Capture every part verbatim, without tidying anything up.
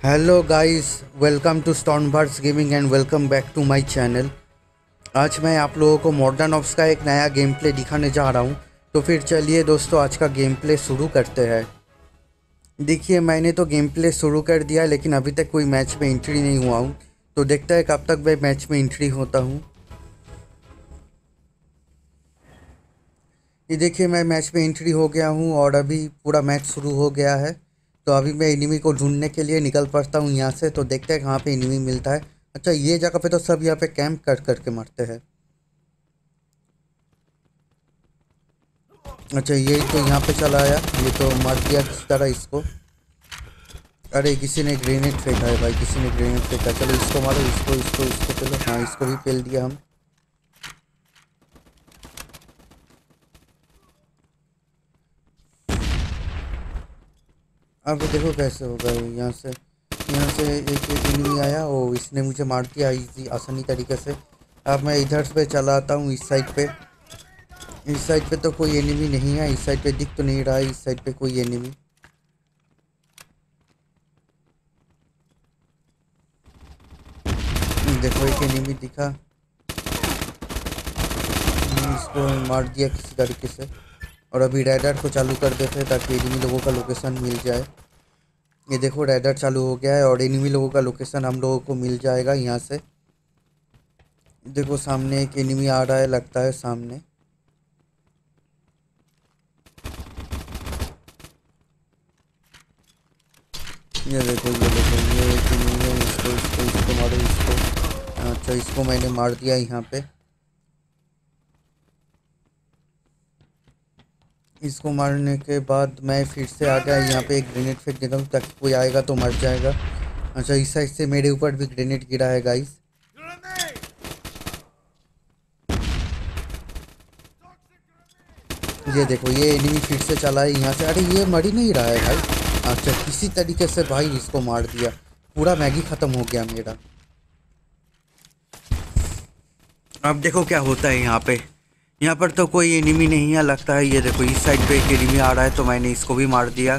Hello guys, welcome to Stormbirds gaming and welcome back to my channel. आज मैं आप लोगों को मॉडर्न ऑफ्स का एक नया गेम प्ले दिखाने जा रहा हूं। तो फिर चलिए दोस्तों, आज का गेम प्ले शुरू करते हैं। देखिए, मैंने तो गेम प्ले शुरू कर दिया, लेकिन अभी तक कोई मैच में एंट्री नहीं हुआ हूं। तो देखते हैं कब तक मैं मैच में एंट्री होता हूँ। ये देखिए, मैं मैच में एंट्री हो गया हूँ और अभी पूरा मैच शुरू हो गया है। तो अभी मैं एनिमी को ढूंढने के लिए निकल पड़ता हूँ यहाँ से। तो देखते हैं कहाँ पे एनिमी मिलता है। अच्छा, ये जगह पे तो सब यहाँ पे कैंप कर करके मरते हैं। अच्छा, ये तो यहाँ पे चला आया, ये तो मार दिया किस तरह इसको। अरे, किसी ने ग्रेनेड फेंका है भाई, किसी ने ग्रेनेड फेंका। चलो इसको मारो, इसको इसको इसको चलो, हाँ इसको भी पेल दिया हम। अब देखो कैसे होगा। यहाँ से यहाँ से एक एनिमी आया, ओ इसने मुझे मार दिया इजी आसानी तरीके से। अब मैं इधर पे चला आता हूँ, इस साइड पे। इस साइड पे तो कोई एनिमी नहीं है, इस साइड पे दिख तो नहीं रहा है इस साइड पे कोई एनिमी। देखो एक एनिमी दिखा, इसको मार दिया किसी तरीके से। और अभी रेडर को चालू कर देते हैं ताकि एनिमी लोगों का लोकेशन मिल जाए। ये देखो रेडर चालू हो गया है और एनिमी लोगों का लोकेशन हम लोगों को मिल जाएगा यहाँ से। देखो सामने एक एनिमी आ रहा है, लगता है सामने। ये देखो ये देखो ये एक एनिमी है, इसको इसको इसको मारो इसको। अच्छा, इसको मैंने मार दिया यहाँ पे। इसको मारने के बाद मैं फिर से आ गया यहाँ पे, एक ग्रेनेड फेंक देता हूँ ताकि कोई आएगा तो मर जाएगा। अच्छा, इस साइड से मेरे ऊपर भी ग्रेनेड गिरा है गाइस। ये देखो ये एनिमी फिर से चला है यहाँ से। अरे ये मर ही नहीं रहा है भाई। अच्छा, किसी तरीके से भाई इसको मार दिया, पूरा मैगी खत्म हो गया मेरा। अब देखो क्या होता है यहाँ पे। यहाँ पर तो कोई एनिमी नहीं है लगता है। ये देखो इस साइड पे एक एनिमी आ रहा है, तो मैंने इसको भी मार दिया।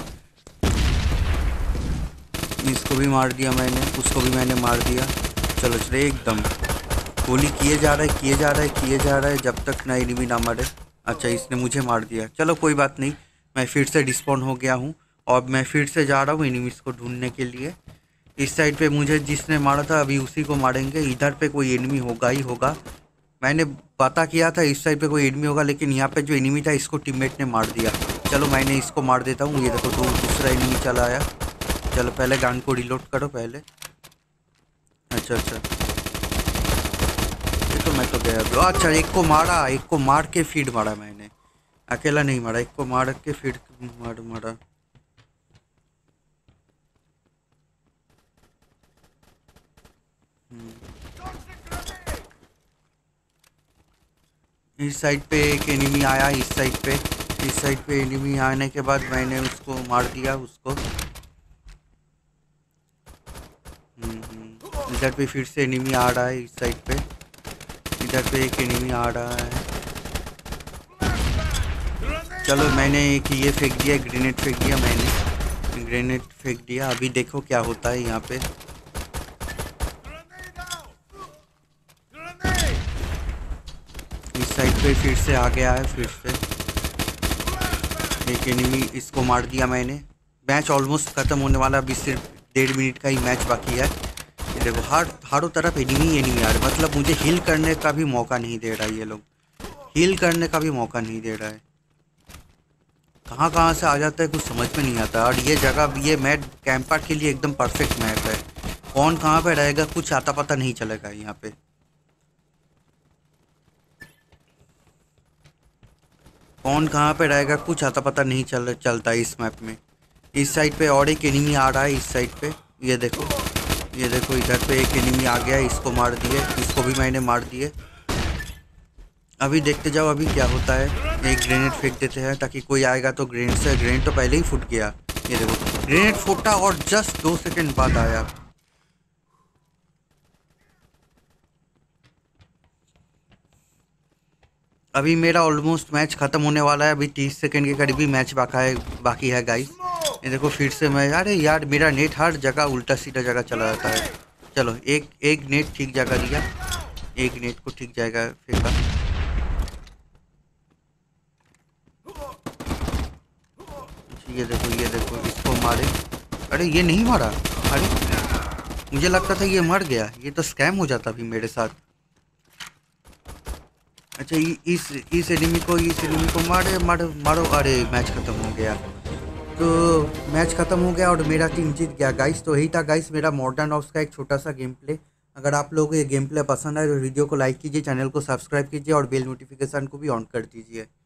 इसको भी मार दिया मैंने, उसको भी मैंने मार दिया। चलो चलो, एकदम गोली किए जा रहा है किए जा रहा है किए जा रहा है जब तक ना एनिमी ना मरे। अच्छा, इसने मुझे मार दिया। चलो कोई बात नहीं, मैं फिर से डिस्पॉन हो गया हूँ और मैं फिर से जा रहा हूँ एनिमीज़ को ढूंढने के लिए। इस साइड पे मुझे जिसने मारा था अभी उसी को मारेंगे। इधर पे कोई एनिमी होगा ही होगा। मैंने पता किया था इस साइड पे कोई एनिमी होगा, लेकिन यहाँ पे जो एनिमी था इसको टीममेट ने मार दिया। चलो मैंने इसको मार देता हूँ। ये देखो दो दूसरा एनिमी चला आया। चलो पहले गन को रिलोड करो पहले। अच्छा अच्छा, ये तो मैं तो गया ब्रो। अच्छा, एक को मारा, एक को मार के फीड मारा मैंने, अकेला नहीं मारा, एक को मार के फीड मार मारा। इस साइड पे एक एनिमी आया, इस साइड पे इस साइड पे एनिमी आने के बाद मैंने उसको मार दिया उसको। हम्म हम्म। इधर पे फिर से एनिमी आ रहा है इस साइड पे। इधर पे एक एनिमी आ रहा है। चलो मैंने एक ये फेंक दिया, ग्रेनेड फेंक दिया मैंने, ग्रेनेड फेंक दिया। अभी देखो क्या होता है यहाँ पे। इस साइड पे फिर से आ गया है, फिर से एक एनिमी, इसको मार दिया मैंने। मैच ऑलमोस्ट ख़त्म होने वाला, अभी सिर्फ डेढ़ मिनट का ही मैच बाकी है। ये देखो हर हरों तरफ एनिमी एनिमी आ रहे, मतलब मुझे हील करने का भी मौका नहीं दे रहा है। ये लोग हील करने का भी मौका नहीं दे रहा है। कहाँ कहाँ से आ जाता है कुछ समझ में नहीं आता। और ये जगह, ये मैप कैंपर के लिए एकदम परफेक्ट मैप है। कौन कहाँ पे रहेगा कुछ आता पता नहीं चलेगा यहाँ पे। कौन कहाँ पे रहेगा कुछ आता पता नहीं चल चलता है इस मैप में। इस साइड पे और एक एनिमी आ रहा है इस साइड पे। ये देखो ये देखो इधर पे एक एनिमी आ गया, इसको मार दिए, इसको भी मैंने मार दिए। अभी देखते जाओ अभी क्या होता है। एक ग्रेनेड फेंक देते हैं ताकि कोई आएगा तो ग्रेनेड से, ग्रेनेड तो पहले ही फूट गया। ये देखो ग्रेनेड फूटा और जस्ट दो सेकंड बाद आया। अभी मेरा ऑलमोस्ट मैच ख़त्म होने वाला है। अभी तीस सेकंड के करीब ही मैच बाका है बाकी है गाइस। ये देखो फिर से मैं, अरे यार मेरा नेट हर जगह उल्टा सीधा जगह चला जाता है। चलो एक एक नेट ठीक जगह दिया, एक नेट को ठीक जगह फेंका। ये देखो ये देखो इसको मारे। अरे ये नहीं मारा, अरे मुझे लगता था ये मर गया, ये तो स्कैम हो जाता अभी मेरे साथ। अच्छा ये इस इस एनिमी को इस एनिमी को मारे मारो मारो। अरे मैच ख़त्म हो गया, तो मैच ख़त्म हो गया और मेरा टीम जीत गया गाइस। तो यही था गाइस मेरा मॉडर्न ऑप्स का एक छोटा सा गेम प्ले। अगर आप लोगों को ये गेम प्ले पसंद आए तो वीडियो को लाइक कीजिए, चैनल को सब्सक्राइब कीजिए और बेल नोटिफिकेशन को भी ऑन कर दीजिए।